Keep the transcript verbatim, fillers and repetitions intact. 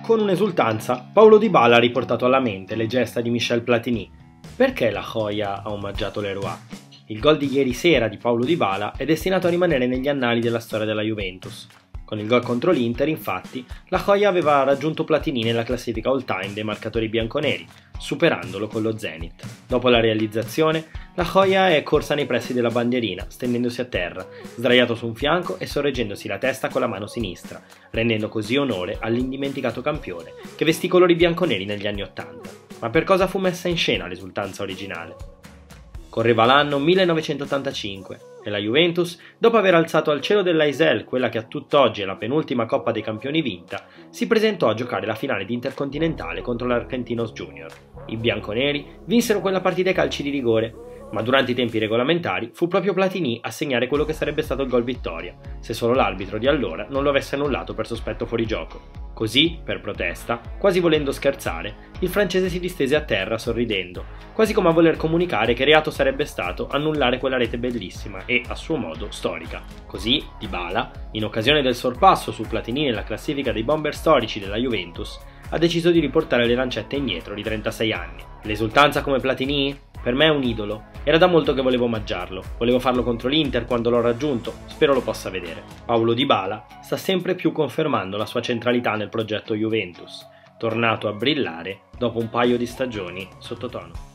Con un'esultanza, Paulo Dybala ha riportato alla mente le gesta di Michel Platini. Perché la Joya ha omaggiato Leroy? Il gol di ieri sera di Paulo Dybala è destinato a rimanere negli annali della storia della Juventus. Con il gol contro l'Inter, infatti, la Joya aveva raggiunto Platini nella classifica all-time dei marcatori bianconeri, superandolo con lo Zenit. Dopo la realizzazione, la Joya è corsa nei pressi della bandierina, stendendosi a terra, sdraiato su un fianco e sorreggendosi la testa con la mano sinistra, rendendo così onore all'indimenticato campione che vestì i colori bianconeri negli anni Ottanta. Ma per cosa fu messa in scena l'esultanza originale? Correva l'anno millenovecentottantacinque e la Juventus, dopo aver alzato al cielo dell'Aisel quella che a tutt'oggi è la penultima Coppa dei Campioni vinta, si presentò a giocare la finale di Intercontinentale contro l'Argentinos Junior. I bianconeri vinsero quella partita ai calci di rigore, ma durante i tempi regolamentari fu proprio Platini a segnare quello che sarebbe stato il gol vittoria, se solo l'arbitro di allora non lo avesse annullato per sospetto fuorigioco. Così, per protesta, quasi volendo scherzare, il francese si distese a terra sorridendo, quasi come a voler comunicare che reato sarebbe stato annullare quella rete bellissima e, a suo modo, storica. Così, Dybala, in occasione del sorpasso su Platini nella classifica dei bomber storici della Juventus, ha deciso di riportare le lancette indietro di trentasei anni. L'esultanza come Platini? Per me è un idolo. Era da molto che volevo omaggiarlo. Volevo farlo contro l'Inter quando l'ho raggiunto. Spero lo possa vedere. Paulo Dybala sta sempre più confermando la sua centralità nel progetto Juventus, tornato a brillare dopo un paio di stagioni sottotono.